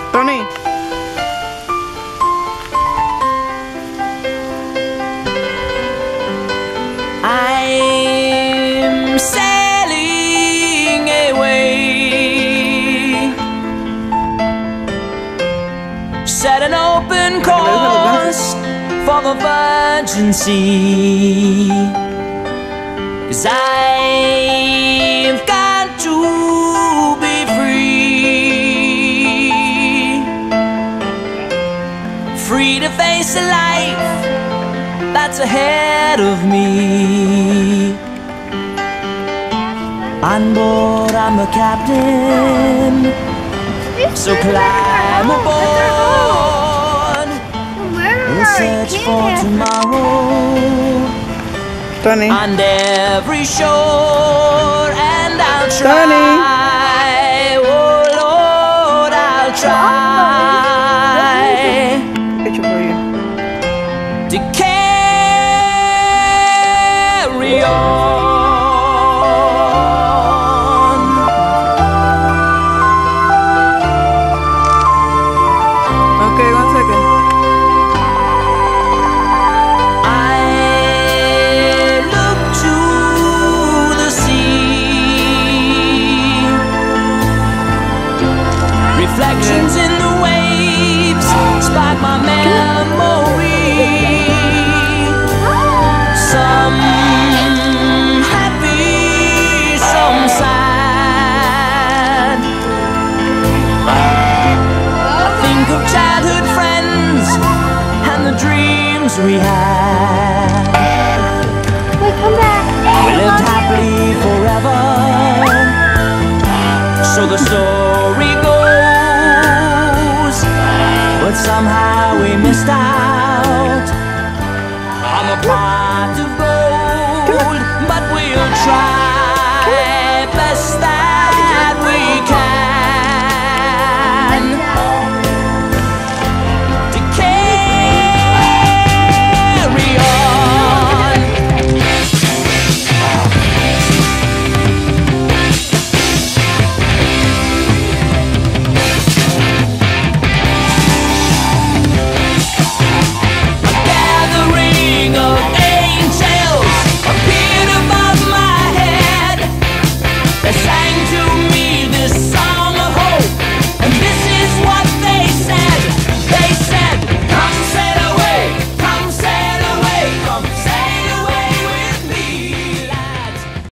Tony. I'm sailing away, set an open course for the virgin sea, 'cause I've got to be free, free to face a life that's ahead of me. On board, I'm the captain, so climb aboard. We'll search for tomorrow Tony. on every shore, and I'll try. Tony. Oh Lord, I'll try Picture for you. to carry on. Okay, 1 second. I look to the sea, reflections in the waves spark my memory. Some happy, some sad. I think of childhood friends and the dreams we had. Wait, come back. We lived happily forever, so the story goes. But somehow we missed out